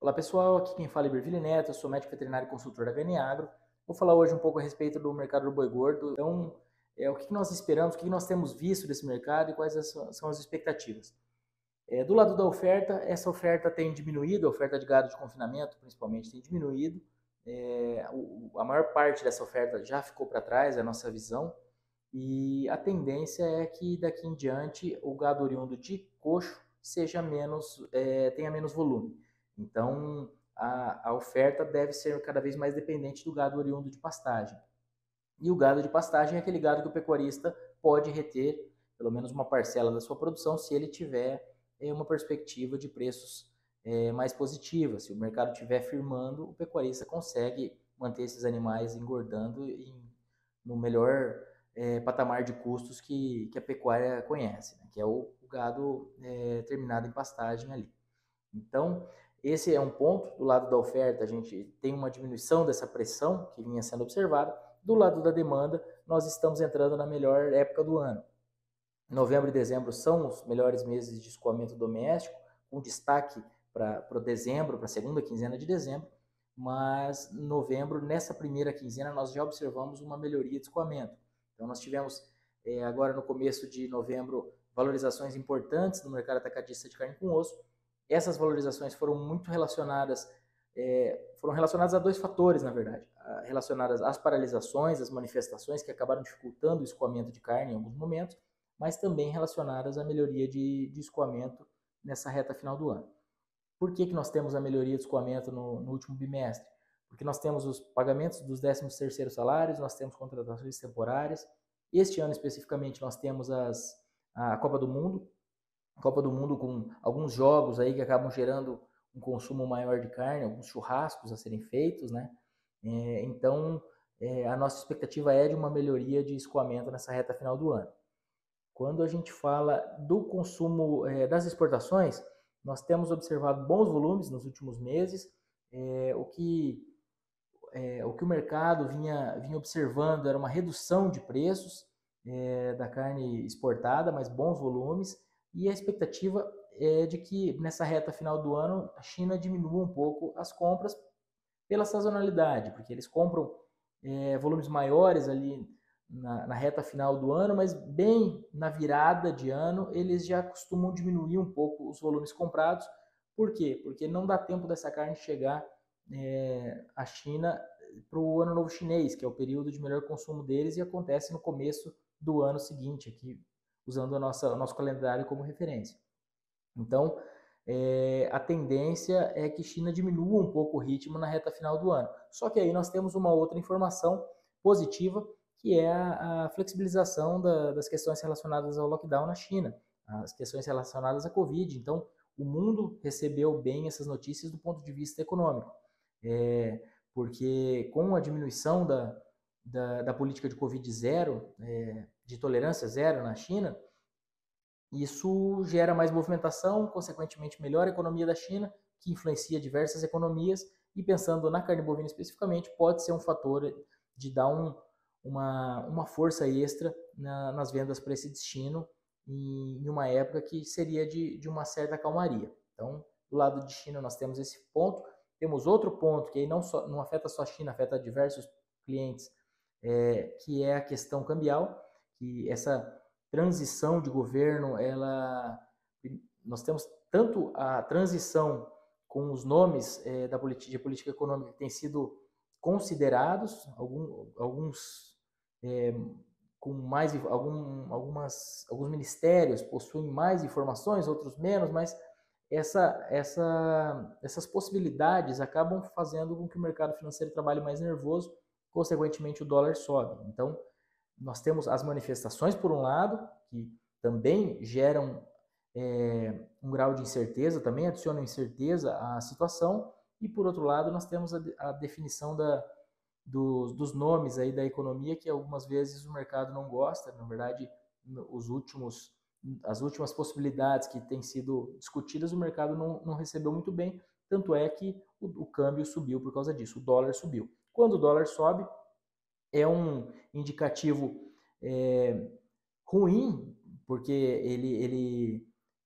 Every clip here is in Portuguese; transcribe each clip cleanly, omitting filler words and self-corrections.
Olá pessoal, aqui quem fala é Iberville Neto, eu sou médico veterinário e consultor da HN Agro. Vou falar hoje um pouco a respeito do mercado do boi gordo. Então, o que nós esperamos, o que nós temos visto desse mercado e quais são as expectativas. Do lado da oferta, essa oferta tem diminuído, a oferta de gado de confinamento principalmente tem diminuído. A maior parte dessa oferta já ficou para trás, é a nossa visão. E a tendência é que daqui em diante o gado oriundo de coxo tenha menos volume. Então a oferta deve ser cada vez mais dependente do gado oriundo de pastagem. E o gado de pastagem é aquele gado que o pecuarista pode reter pelo menos uma parcela da sua produção se ele tiver uma perspectiva de preços mais positiva. Se o mercado estiver firmando, o pecuarista consegue manter esses animais engordando no melhor patamar de custos que a pecuária conhece, né? Que é o gado terminado em pastagem ali. Então, esse é um ponto. Do lado da oferta, a gente tem uma diminuição dessa pressão que vinha sendo observada. Do lado da demanda, nós estamos entrando na melhor época do ano. Novembro e dezembro são os melhores meses de escoamento doméstico, com destaque para dezembro, para a segunda quinzena de dezembro, mas novembro, nessa primeira quinzena, nós já observamos uma melhoria de escoamento. Então, nós tivemos agora no começo de novembro valorizações importantes no mercado atacadista de carne com osso. Essas valorizações foram muito relacionadas a dois fatores, na verdade, relacionadas às paralisações, às manifestações que acabaram dificultando o escoamento de carne em alguns momentos, mas também relacionadas à melhoria de escoamento nessa reta final do ano. Por que nós temos a melhoria de escoamento no último bimestre? Porque nós temos os pagamentos dos 13º salários, nós temos contratações temporárias. Este ano especificamente nós temos a Copa do Mundo, com alguns jogos aí que acabam gerando um consumo maior de carne, alguns churrascos a serem feitos, né? Então, a nossa expectativa é de uma melhoria de escoamento nessa reta final do ano. Quando a gente fala do consumo das exportações, nós temos observado bons volumes nos últimos meses. O que o mercado vinha observando era uma redução de preços da carne exportada, mas bons volumes, e a expectativa é de que nessa reta final do ano a China diminua um pouco as compras pela sazonalidade, porque eles compram volumes maiores ali na reta final do ano, mas bem na virada de ano eles já costumam diminuir um pouco os volumes comprados. Por quê? Porque não dá tempo dessa carne chegar à China para o Ano Novo Chinês, que é o período de melhor consumo deles, e acontece no começo do ano seguinte, aqui usando o nosso calendário como referência. Então, a tendência é que China diminua um pouco o ritmo na reta final do ano. Só que aí nós temos uma outra informação positiva, que é a flexibilização das questões relacionadas ao lockdown na China, as questões relacionadas à Covid. Então, o mundo recebeu bem essas notícias do ponto de vista econômico, porque com a diminuição da política de Covid zero, de tolerância zero na China, isso gera mais movimentação, consequentemente melhora a economia da China, que influencia diversas economias, e pensando na carne bovina especificamente, pode ser um fator de dar uma força extra nas vendas para esse destino em uma época que seria de uma certa calmaria. Então, do lado de China nós temos esse ponto. Temos outro ponto que aí não afeta só a China, afeta diversos clientes, que é a questão cambial, que essa transição de governo, nós temos tanto a transição com os nomes de política econômica que têm sido considerados, alguns com mais alguns ministérios possuem mais informações, outros menos, mas essas possibilidades acabam fazendo com que o mercado financeiro trabalhe mais nervoso, consequentemente o dólar sobe. Então, nós temos as manifestações, por um lado, que também geram um grau de incerteza, também adicionam incerteza à situação, e por outro lado nós temos a definição dos nomes aí da economia, que algumas vezes o mercado não gosta. Na verdade, as últimas possibilidades que têm sido discutidas, o mercado não recebeu muito bem, tanto é que o câmbio subiu por causa disso, o dólar subiu. Quando o dólar sobe, é um indicativo ruim, porque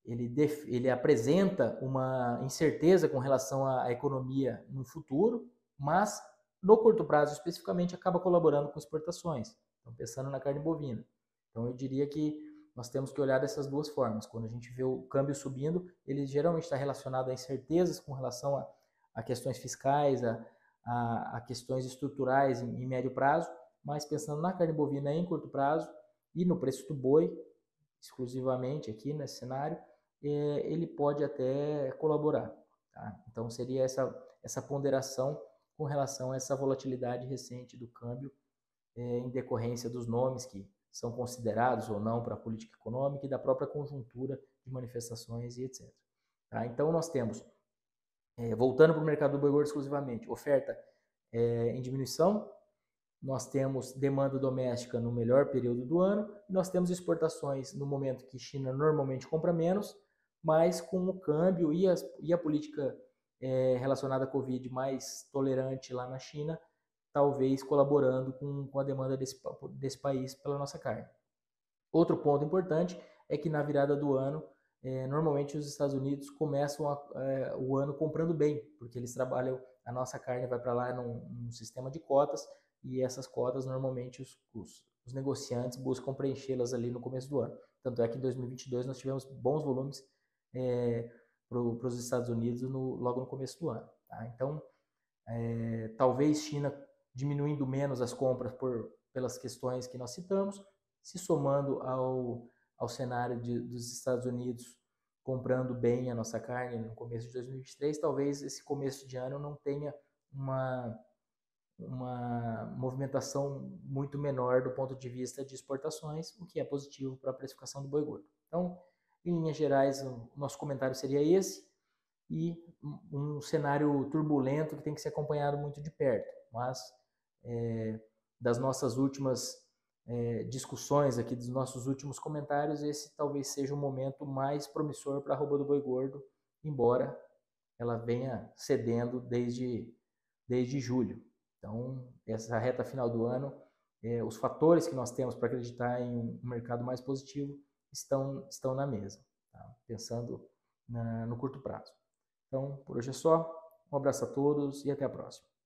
ele apresenta uma incerteza com relação à economia no futuro, mas no curto prazo especificamente acaba colaborando com exportações. Então, pensando na carne bovina. Então, eu diria que nós temos que olhar dessas duas formas. Quando a gente vê o câmbio subindo, ele geralmente está relacionado a incertezas com relação a questões fiscais, a questões estruturais em médio prazo, mas pensando na carne bovina em curto prazo e no preço do boi, exclusivamente aqui nesse cenário, ele pode até colaborar. Tá? Então, seria essa ponderação com relação a essa volatilidade recente do câmbio em decorrência dos nomes que são considerados ou não para a política econômica e da própria conjuntura de manifestações e etc. Tá? Então, nós temos, voltando para o mercado do boi gordo exclusivamente, oferta em diminuição, nós temos demanda doméstica no melhor período do ano, e nós temos exportações no momento que China normalmente compra menos, mas com o câmbio e a política relacionada à Covid mais tolerante lá na China, talvez colaborando com a demanda desse país pela nossa carne. Outro ponto importante é que na virada do ano, normalmente os Estados Unidos começam o ano comprando bem, porque eles trabalham, a nossa carne vai para lá num sistema de cotas, e essas cotas normalmente os negociantes buscam preenchê-las ali no começo do ano. Tanto é que em 2022 nós tivemos bons volumes para os Estados Unidos logo no começo do ano. Tá? Então, talvez China diminuindo menos as compras pelas questões que nós citamos, se somando ao cenário dos Estados Unidos comprando bem a nossa carne no começo de 2023, talvez esse começo de ano não tenha uma movimentação muito menor do ponto de vista de exportações, o que é positivo para a precificação do boi gordo. Então, em linhas gerais, o nosso comentário seria esse, e um cenário turbulento que tem que ser acompanhado muito de perto. Mas das nossas últimas discussões aqui, dos nossos últimos comentários, esse talvez seja o momento mais promissor para a arroba do boi gordo, embora ela venha cedendo desde julho. Então, essa reta final do ano, os fatores que nós temos para acreditar em um mercado mais positivo estão na mesa, tá? Pensando no curto prazo. Então, por hoje é só. Um abraço a todos e até a próxima.